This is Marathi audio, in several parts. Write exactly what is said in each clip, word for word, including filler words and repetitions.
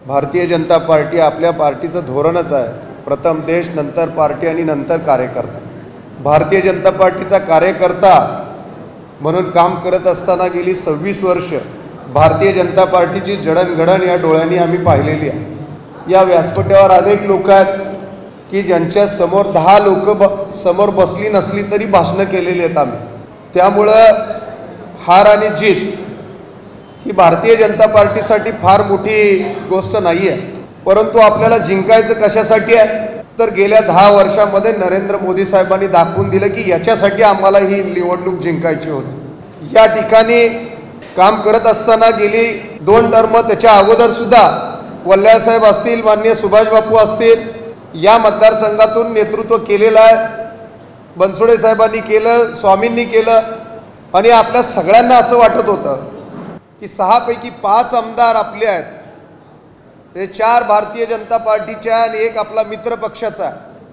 भारतीय जनता पार्टी आपल्या पार्टीचं धोरणच आहे, प्रथम देश, नंतर पार्टी आणि नंतर कार्यकर्ता. भारतीय जनता पार्टीचा कार्यकर्ता म्हणून काम करत असताना गेली सव्वीस वर्ष भारतीय जनता पार्टीची जडणघडण या डोळ्यांनी आम्ही पाहिलेली आहे. या व्यासपीठावर अनेक लोक आहेत की ज्यांच्या समोर दहा लोक ब समोर बसली नसली तरी भाषणं केलेली आहेत आम्ही. त्यामुळं हार आणि जीत ही भारतीय जनता पार्टीसाठी फार मोठी गोष्ट नाही आहे. परंतु आपल्याला जिंकायचं कशासाठी आहे तर गेल्या दहा वर्षामध्ये नरेंद्र मोदी साहेबांनी दाखवून दिलं की याच्यासाठी आम्हाला ही निवडणूक जिंकायची होती. या ठिकाणी काम करत असताना गेली दोन टर्म त्याच्या अगोदर सुद्धा वल्ल्याळ साहेब असतील, माननीय सुभाष बापू असतील, या मतदारसंघातून नेतृत्व केलेलं आहे. बनसोडे साहेबांनी केलं, स्वामींनी केलं. आणि आपल्या सगळ्यांना असं वाटत होतं की सहापैकी पाच आमदार आपले आहेत, हे चार भारतीय जनता पार्टीच्या आणि एक आपला मित्र पक्षाचा.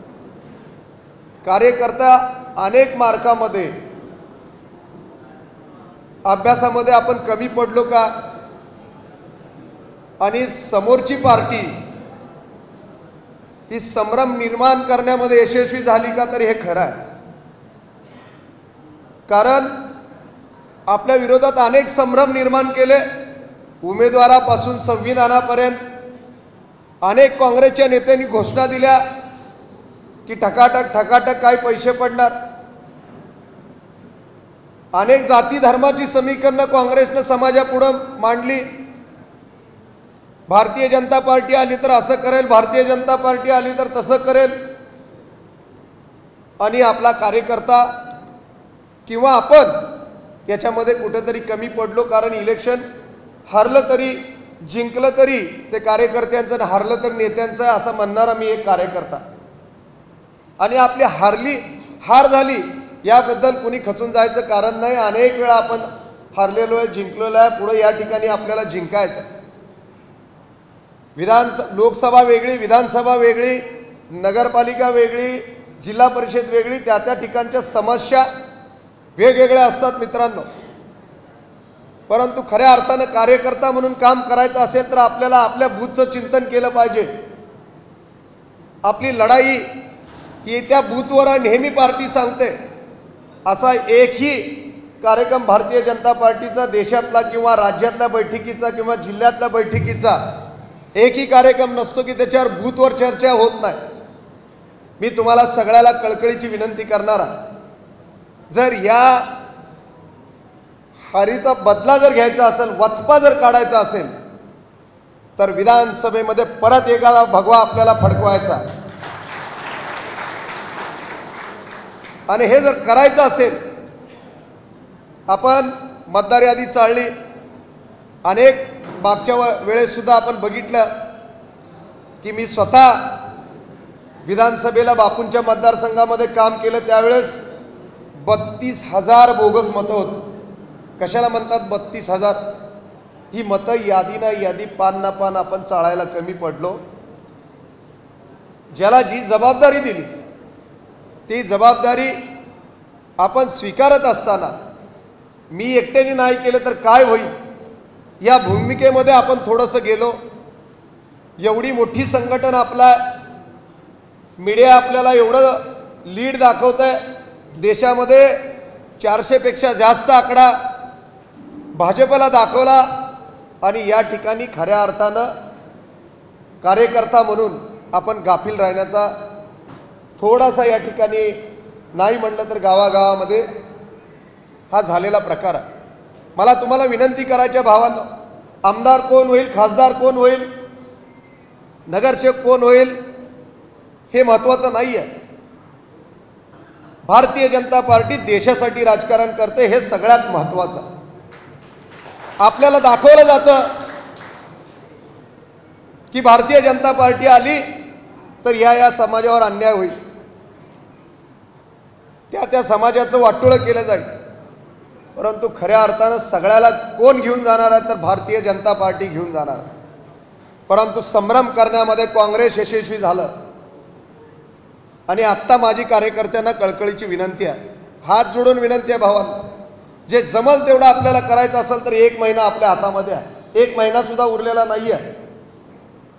कार्यकर्ता अनेक मार्कामध्ये अभ्यासामध्ये आपण कमी पडलो का आणि समोरची पार्टी ही संभ्रम निर्माण करण्यामध्ये यशस्वी झाली का तर हे खरं आहे. कारण आपल्या विरोधात अनेक संभ्रम निर्माण केले, उमेदवारापासून संविधानापर्यंत. अनेक काँग्रेसच्या नेत्यांनी घोषणा दिल्या की ठकाठक ठकाठक काय पैसे पडणार. अनेक जाती धर्माची समीकरणं काँग्रेसनं समाजापुढं मांडली. भारतीय जनता पार्टी आली तर असं करेल, भारतीय जनता पार्टी आली तर तसं करेल. आणि आपला कार्यकर्ता किंवा आपण याच्यामध्ये कुठेतरी कमी पडलो. कारण इलेक्शन हारलं तरी जिंकलं तरी ते कार्यकर्त्यांचं आणि हारलं तर नेत्यांचं आहे असं म्हणणारा मी एक कार्यकर्ता. आणि आपली हारली हार झाली याबद्दल कुणी खचून जायचं कारण नाही. अनेक वेळा आपण हारलेलो आहे, जिंकलेलो आहे. पुढे या ठिकाणी आपल्याला जिंकायचं. विधान लोकसभा वेगळी, विधानसभा वेगळी, नगरपालिका वेगळी, जिल्हा परिषद वेगळी. त्या त्या ठिकाणच्या समस्या वेगवेगळ्या असतात मित्रांनो. परंतु खऱ्या अर्थानं कार्यकर्ता म्हणून काम करायचं असेल तर आपल्याला आपल्या बूथचं चिंतन केलं पाहिजे. आपली लढाई ही त्या बूथवर नेहमी पार्टी सांगते असा एकही कार्यक्रम भारतीय जनता पार्टीचा, देशातला किंवा राज्यातल्या बैठकीचा किंवा जिल्ह्यातल्या बैठकीचा एकही कार्यक्रम नसतो की त्याच्यावर बूथवर चर्चा होत नाही. मी तुम्हाला सगळ्याला कळकळीची विनंती करणार आहे, जर या हारीचा बदला जर घ्यायचा असेल, वचपा जर काढायचा असेल तर विधानसभेमध्ये परत एखादा भगवा आपल्याला फडकवायचा. आणि हे जर करायचं असेल, आपण मतदार यादी चाळली. अनेक मागच्या वेळेस सुद्धा आपण बघितलं की मी स्वतः विधानसभेला बापूंच्या मतदारसंघामध्ये काम केलं. त्यावेळेस बत्तीस हजार बोगस मतं होती. कशाला म्हणतात बत्तीस हजार? ही मतं यादी ना यादी, पान ना पान आपण चाळायला कमी पडलो. ज्याला जी जबाबदारी दिली ती जबाबदारी आपण स्वीकारत असताना मी एकट्याने नाही केलं तर काय होईल या भूमिकेमध्ये आपण थोडंसं गेलो. एवढी मोठी संघटना, आपला मीडिया आपल्याला एवढं लीड दाखवत आहे. देशामध्ये चारशेपेक्षा जास्त आकडा भाजपला दाखवला. आणि या ठिकाणी खऱ्या अर्थानं कार्यकर्ता म्हणून आपण गाफील राहण्याचा थोडासा या ठिकाणी नाही म्हटलं तर गावागावामध्ये हा झालेला प्रकार आहे. मला तुम्हाला विनंती करायच्या भावांनो, आमदार कोण होईल, खासदार कोण होईल, नगरसेवक कोण होईल हे महत्त्वाचं नाही आहे. भारतीय जनता पार्टी देशासाठी राजकारण करते हे सगळ्यात महत्त्वाचं. आपल्याला दाखवलं जातं की भारतीय जनता पार्टी आली तर या या समाजावर अन्याय होईल, त्या त्या समाजाचं वाटोळं केलं जाईल. परंतु खऱ्या अर्थानं सगळ्याला कोण घेऊन जाणार आहे तर भारतीय जनता पार्टी घेऊन जाणार आहे. परंतु संभ्रम करण्यामध्ये काँग्रेस यशस्वी झालं. आणि आत्ता माझी कार्यकर्त्यांना कळकळीची विनंती आहे, हात जोडून विनंती आहे भावांनो, जे जमल तेवढं आपल्याला करायचं असेल तर एक महिना आपल्या हातामध्ये आहे. एक महिना सुद्धा उरलेला नाही आहे.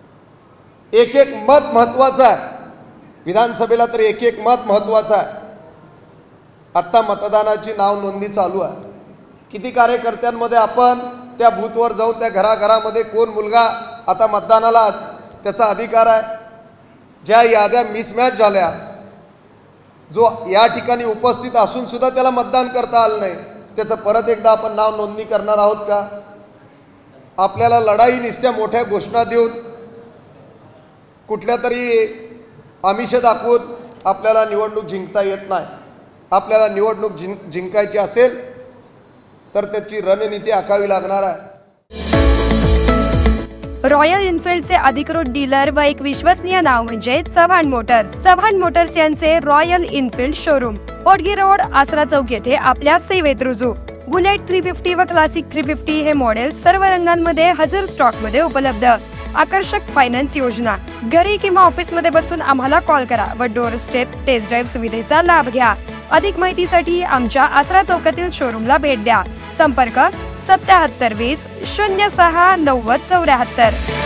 एक एक मत महत्त्वाचं आहे, विधानसभेला तर एक एक मत महत्त्वाचं आहे. आत्ता मतदानाची नाव नोंदणी चालू आहे. किती कार्यकर्त्यांमध्ये आपण त्या बूथवर जाऊन त्या घराघरामध्ये कोण मुलगा आता मतदानाला त्याचा अधिकार आहे. ज्या याद्या मिसमॅच झाल्या, जो या ठिकाणी उपस्थित असून सुद्धा त्याला मतदान करता आलं नाही, त्याचं परत एकदा आपण नाव नोंदणी करणार आहोत का? आपल्याला लढाई नुसत्या मोठ्या घोषणा देऊन कुठल्या तरी आमिष दाखवून आपल्याला निवडणूक जिंकता येत नाही. आपल्याला निवडणूक जिंक जिंकायची असेल तर त्याची रणनीती आखावी लागणार आहे. रॉयल एनफिल्डचे अधिकृत डीलर व एक विश्वसनीय नाव म्हणजे चव्हाण मोटर्स. चव्हाण मोटर्स यांचे Royal Enfield showroom Otgi road, Asara Chowk येथे आपल्या सेवेत रुजू. बुलेट थ्री फिफ्टी व क्लासिक थ्री फिफ्टी हे मॉडेल सर्व रंगांमध्ये हजर स्टॉक मध्ये उपलब्ध. आकर्षक फायनान्स योजना. घरी किंवा ऑफिस मध्ये बसून आम्हाला कॉल करा व डोअर स्टेप टेस्ट ड्राईव्ह सुविधेचा लाभ घ्या. अधिक माहितीसाठी आमच्या आसरा चौकातील शोरूमला भेट द्या. संपर्क सत्याहत्तर वीस शून्य सहा नव्वद चौऱ्याहत्तर.